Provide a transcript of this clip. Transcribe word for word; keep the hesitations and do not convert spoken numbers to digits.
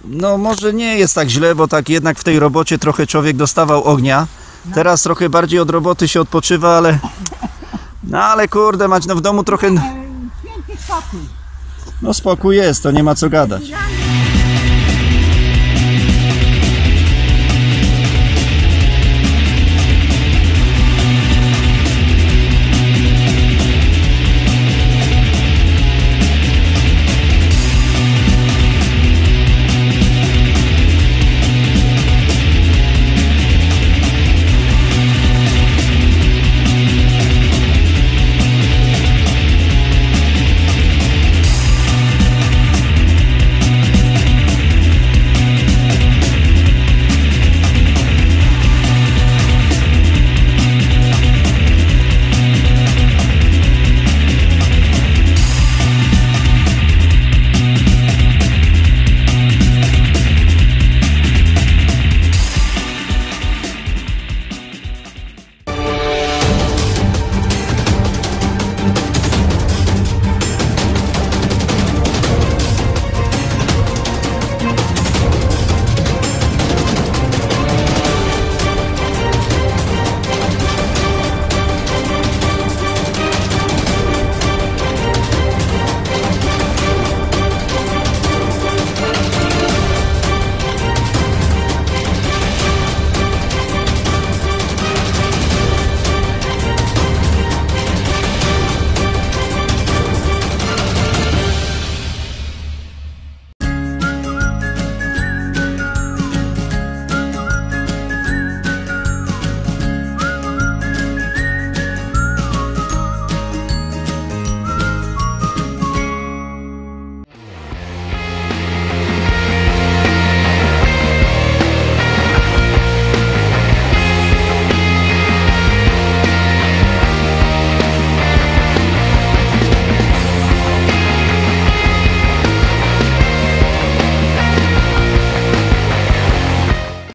No może nie jest tak źle, bo tak jednak w tej robocie trochę człowiek dostawał ognia. Teraz trochę bardziej od roboty się odpoczywa, ale... No ale kurde, mać no w domu trochę... Święty spokój. No spokój jest, to nie ma co gadać.